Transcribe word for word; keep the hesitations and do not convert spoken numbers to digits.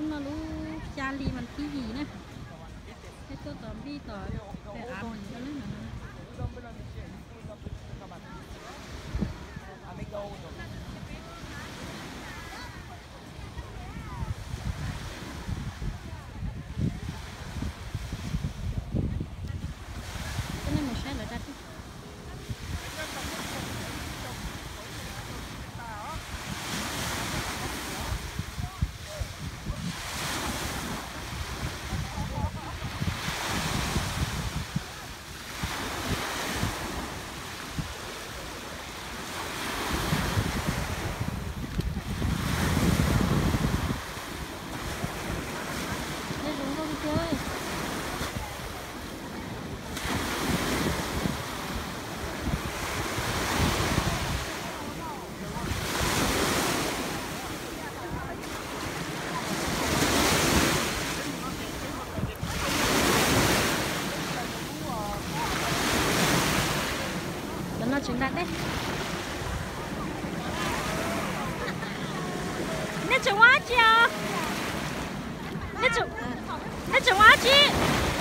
cũng nó lú cha li mình cái gì nè cái tôi tóm đi tỏ để ám mình cho nó cái này một sai là đặt nó trứng đặt đấy. Nè trứng quá chị à? Nè trứng, nè trứng quá chị.